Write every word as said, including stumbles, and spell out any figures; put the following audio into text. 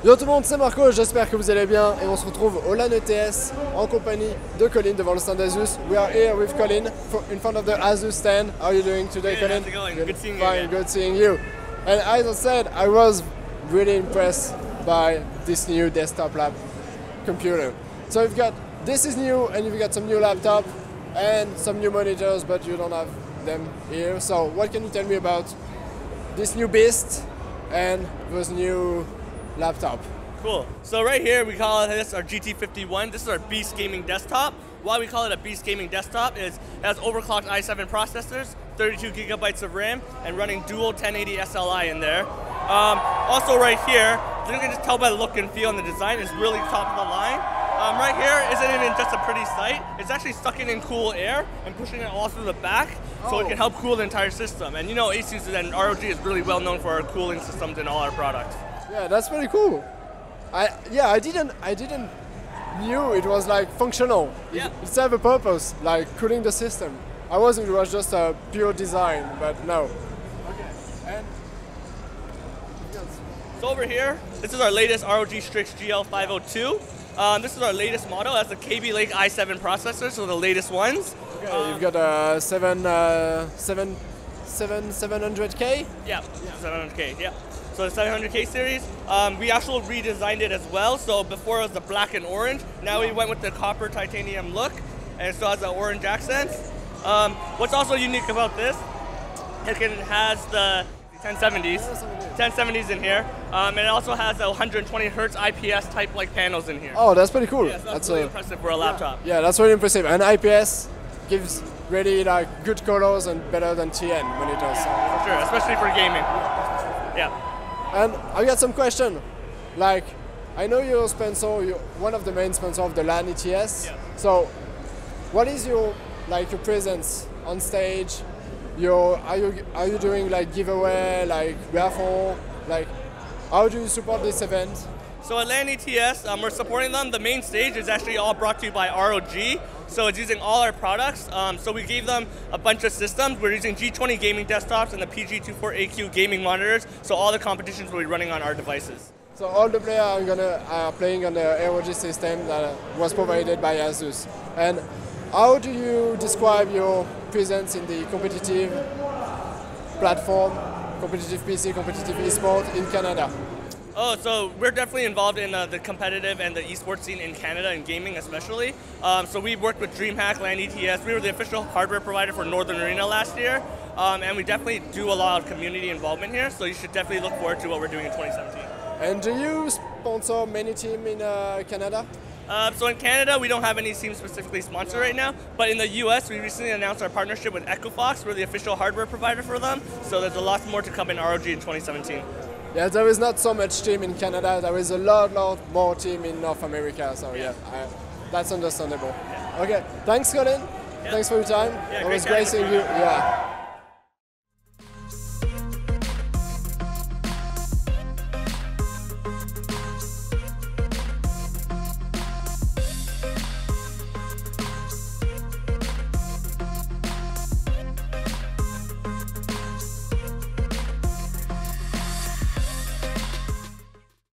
Yo tout le monde, c'est Marco, j'espère que vous allez bien et on se retrouve au LAN E T S en compagnie de Colin devant le stand Asus. We are here with Colin for, in front of the Asus stand. How are you doing today, Hey, Colin? how's it going? Good, Good seeing you Fine, again. good seeing you. And as I said, I was really impressed by this new desktop lab computer. So you've got, this is new and you've got some new laptop and some new monitors, but you don't have them here. So what can you tell me about this new beast and those new laptop? Cool. So right here we call this our G T fifty-one. This is our Beast Gaming desktop. Why we call it a Beast Gaming desktop is it has overclocked i seven processors, thirty-two gigabytes of RAM, and running dual ten eighty S L I in there. Um, also right here, you can just tell by the look and feel and the design, it's really top of the line. Um, right here isn't even just a pretty sight, it's actually sucking in cool air and pushing it all through the back, so Oh. it can help cool the entire system. And you know Asus and R O G is really well known for our cooling systems in all our products. Yeah, that's pretty cool. I yeah, I didn't I didn't knew it was like functional. Yeah. It, it served a purpose, like cooling the system. I wasn't it was just a pure design, but no. Okay. And So over here, this is our latest R O G Strix G L five oh two. Um, this is our latest model. It has the Kaby Lake i seven processor, so the latest ones. okay, Um, you've got a seven uh, seven seven seven hundred K. Yeah, seven hundred K, yeah. So the seven hundred K series, um, we actually redesigned it as well. So before it was the black and orange, now we went with the copper titanium look, and it still has the orange accents. Um, what's also unique about this, it can, has the ten seventies, ten seventies in here, um, and it also has the one hundred twenty hertz I P S type like panels in here. Oh, that's pretty cool. Yeah, so that's, really a, impressive for a laptop. yeah, that's really impressive. And I P S gives really like good colors and better than T N monitors. So. For sure, especially for gaming. Yeah. And I got some question. Like, I know you're sponsor, you're one of the main sponsors of the LAN E T S. Yeah. So, what is your like your presence on stage? Your are you are you doing like giveaway, like raffle? Like, how do you support this event? So at LAN E T S, um, we're supporting them. The main stage is actually all brought to you by R O G. So it's using all our products. Um, so we gave them a bunch of systems. We're using G twenty gaming desktops and the P G twenty-four A Q gaming monitors. So all the competitions will be running on our devices. So all the players are gonna are playing on the R O G system that was provided by Asus. And how do you describe your presence in the competitive platform, competitive P C, competitive eSport in Canada? Oh, so we're definitely involved in uh, the competitive and the esports scene in Canada and gaming especially. Um, so we worked with DreamHack, LAN E T S. We were the official hardware provider for Northern Arena last year. Um, and we definitely do a lot of community involvement here. So you should definitely look forward to what we're doing in twenty seventeen. And do you sponsor many teams in uh, Canada? Uh, so in Canada, we don't have any teams specifically sponsored right now, but in the U S, we recently announced our partnership with Equifox. We're the official hardware provider for them, so there's a lot more to come in R O G in twenty seventeen. Yeah, there is not so much team in Canada. There is a lot, lot more team in North America. So yeah, I, that's understandable. Okay, thanks, Colin. Yeah. Thanks for your time. Yeah, it great was chatting great seeing with you. you. Yeah.